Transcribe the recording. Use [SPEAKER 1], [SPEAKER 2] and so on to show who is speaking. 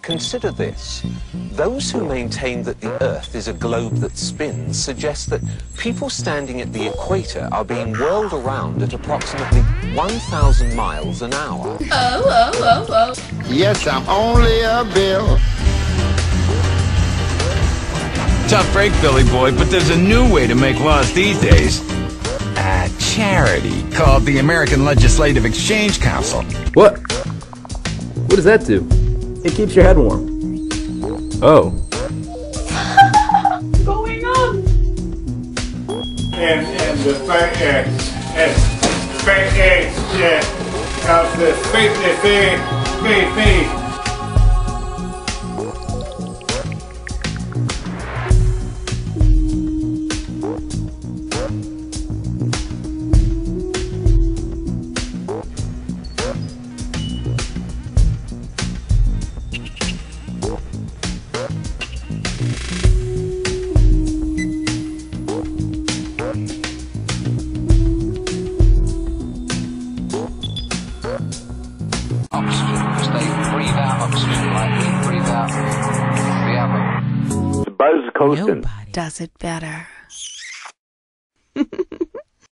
[SPEAKER 1] Consider this. Those who maintain that the Earth is a globe that spins suggest that people standing at the equator are being whirled around at approximately 1,000 miles an hour.
[SPEAKER 2] Yes, I'm only a bill.
[SPEAKER 3] Tough break, Billy boy, but there's a new way to make laws these days. A charity called the American Legislative Exchange Council.
[SPEAKER 4] What? What does that do? It keeps your head warm. Oh.
[SPEAKER 5] Going on?
[SPEAKER 6] And the fact is, cause the space is very.
[SPEAKER 7] The buzz coasting.
[SPEAKER 8] Nobody does it better.